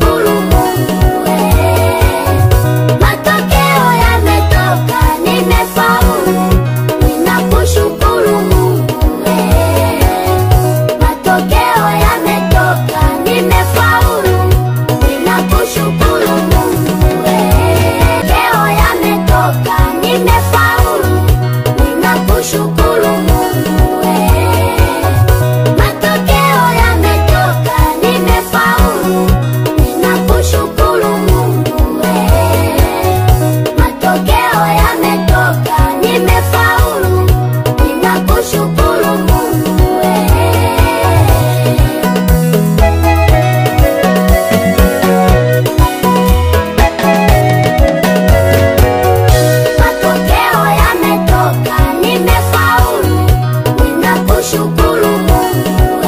ninakushukuru Mungu matokeo yametoka, nimefaulu, ninakushukuru Mungu matokeo yametoka, nimefaulu, ninakushukuru Mungu matokeo yametoka, nimefaulu, ninakushukuru Mungu matokeo yametoka, nimefaulu, ninakushukuru Mungu matokeo yametoka, nimefaulu, ninakushukuru Mungu matokeo yametoka, nimefaulu, ninakushukuru Mungu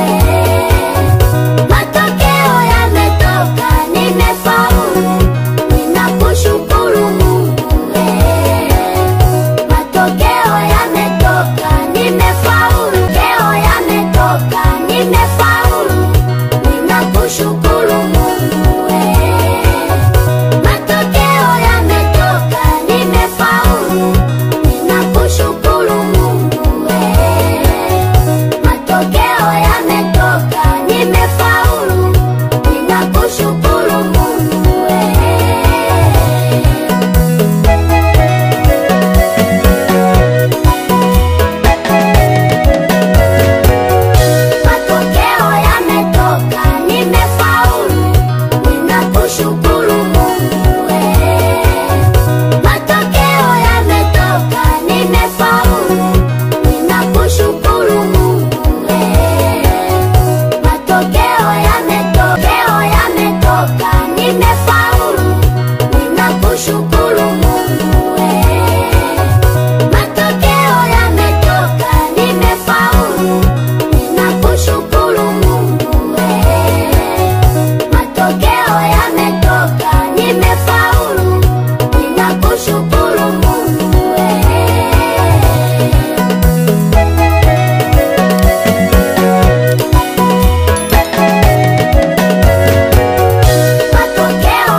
matokeo yametoka, nimefaulu, ninakushukuru Mungu matokeo yametoka, nimefaulu, matokeo yametoka, nimefaulu, ninakushukuru Mungu matokeo yametoka, nimefaulu, ninakushukuru Mungu matokeo yametoka, nimefaulu, ninakushukuru Mungu matokeo yametoka, nimefaulu, ninakushukuru Mungu matokeo yametoka, nimefaulu, ninakushukuru Mungu matokeo yametoka, nimefaulu, ninakushukuru Mungu matokeo yametoka, nimefaulu, ninakushukuru Mungu matokeo yametoka, nimefaulu, ninakushukuru Mungu matokeo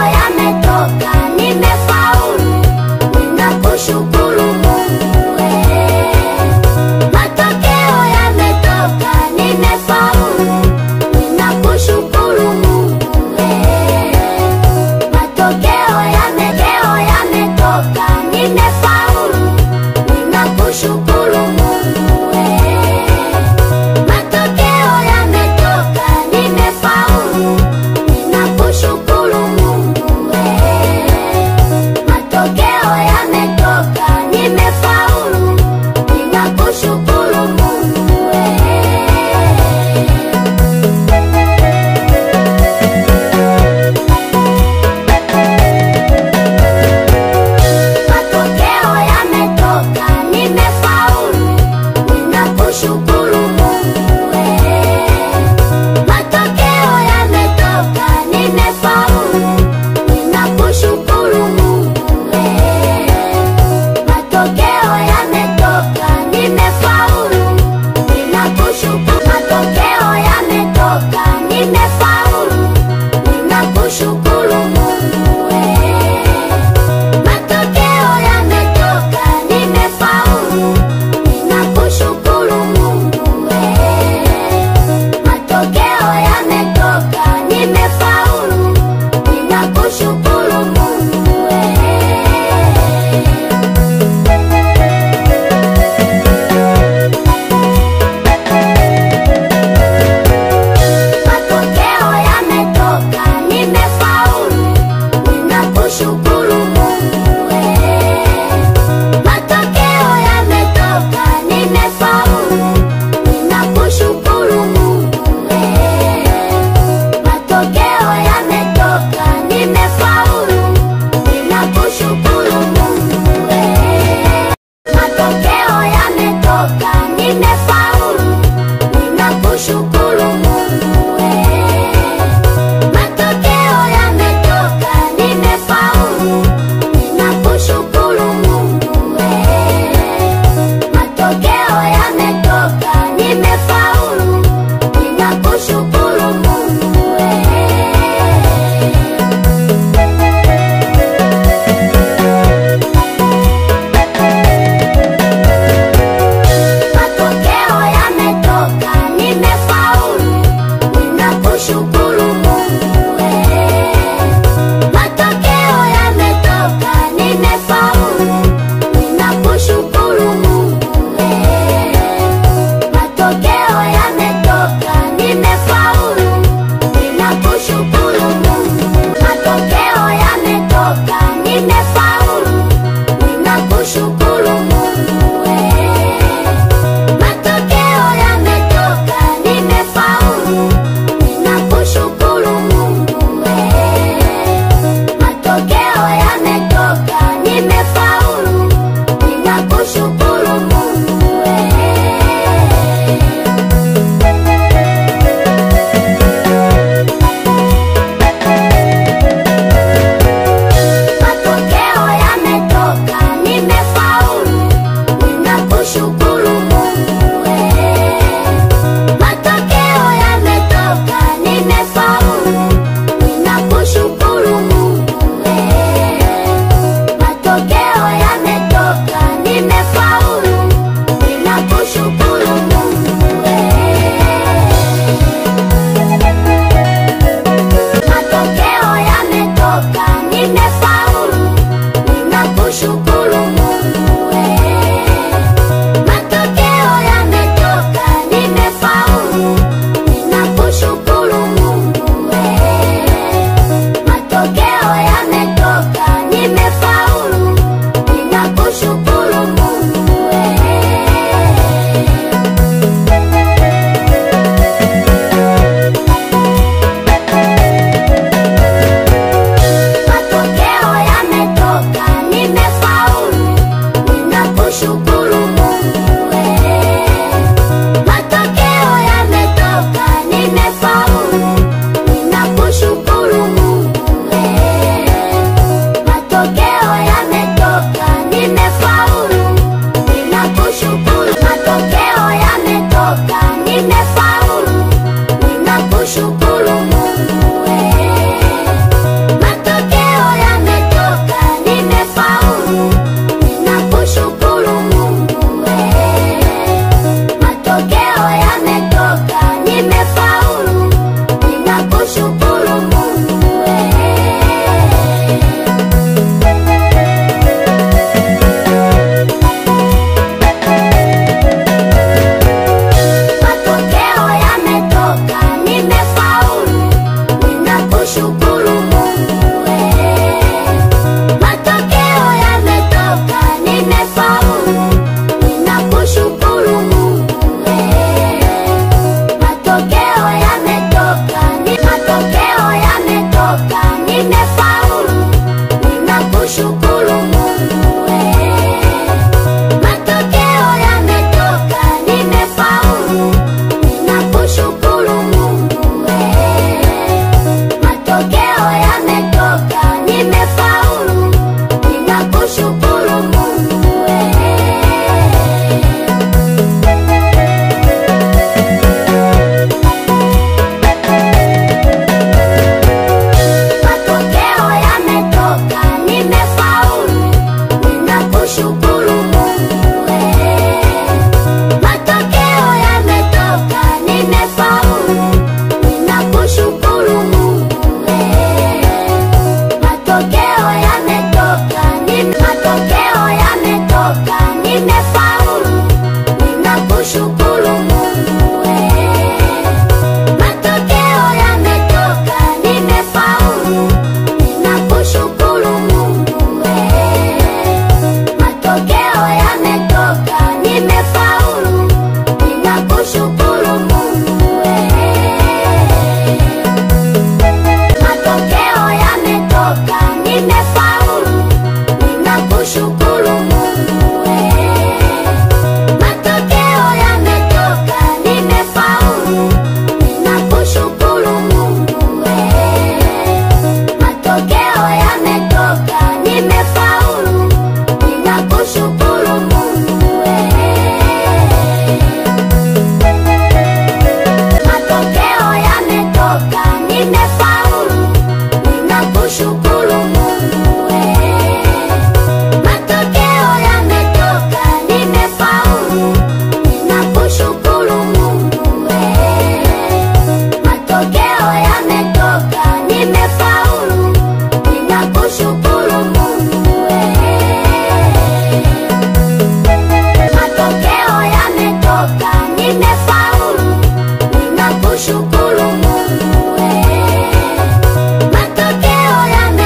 yametoka, nimefaulu, ninakushukuru Mungu Matokeo yametoka, nimefaulu, ninakushukuru Mungu Matokeo yametoka, nimefaulu, ninakushukuru Mungu Matokeo yametoka, nimefaulu, ninakushukuru. Matokeo yametoka, nimefaulu, ninakushukuru Mungu Matokeo yametoka, nimefaulu, ninakushukuru Mungu Matokeo yametoka, nimefaulu, ninakushukuru Mungu Matokeo yametoka, nimefaulu, ninakushukuru Mungu Matokeo yametoka, nimefaulu, ninakushukuru Mungu Matokeo yametoka, matokeo yametoka, nimefaulu, ninakushukuru Mungu Matokeo yametoka, nimefaulu, ninakushukuru Mungu Matokeo yametoka, nimefaulu, ninakushukuru Mungu Matokeo yametoka, nimefaulu, ninakushukuru Mungu Matokeo yametoka, nimefaulu, ninakushukuru Mungu Matokeo yametoka, matokeo yametoka, nimefaulu, ninakushukuru Mungu Matokeo yametoka, nimefaulu, ninakushukuru Mungu Matokeo yametoka, nimefaulu, ninakushukuru Mungu Matokeo yametoka, nimefaulu, ninakushukuru Mungu Matokeo yametoka, nimefaulu, ninakushukuru Mungu Matokeo yametoka, nimefaulu, ninakushukuru Mungu Matokeo yametoka, nimefaulu, ninakushukuru Mungu Matokeo yametoka, nimefaulu, ninakushukuru Mungu Matokeo yametoka, nimefaulu, ninakushukuru Mungu Matokeo yametoka, nimefaulu, ninakushukuru Mungu Matokeo yametoka,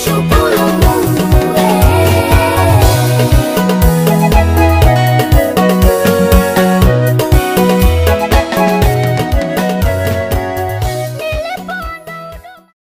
ninakushukuru